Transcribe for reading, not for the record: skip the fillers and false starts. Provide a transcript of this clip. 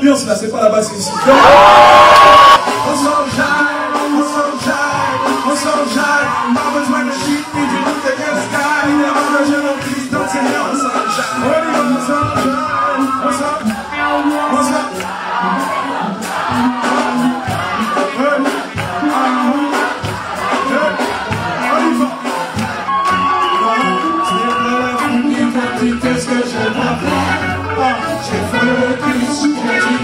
l'ambiance là, c'est pas la basse ici. On s'enjaille, on s'enjaille, pas besoin de shit ni du tout de sky. Il est rare de jeune en Christ, donc c'est bien, on s'enjaille. On y va, on s'enjaille, on s'enjaille. Qu'est-ce que je dois faire? J'ai fait le Christ, j'ai dit